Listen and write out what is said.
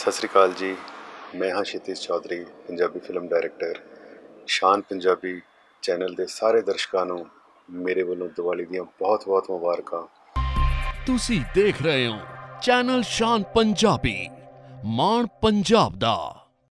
ਸਤਿ ਸ੍ਰੀ ਅਕਾਲ ਜੀ। ਮੈਂ ਹਾਂ Shitish Chaudhary, Punjabi film director. Shaan Punjabi channel ਦੇ ਸਾਰੇ ਦਰਸ਼ਕਾਂ ਨੂੰ ਮੇਰੇ ਵੱਲੋਂ ਦੀਵਾਲੀ ਦੀਆਂ ਬਹੁਤ-ਬਹੁਤ ਮੁਬਾਰਕਾਂ। ਤੁਸੀਂ ਦੇਖ ਰਹੇ ਹੋ ਚੈਨਲ ਸ਼ਾਨ ਪੰਜਾਬੀ, ਮਾਣ ਪੰਜਾਬ ਦਾ।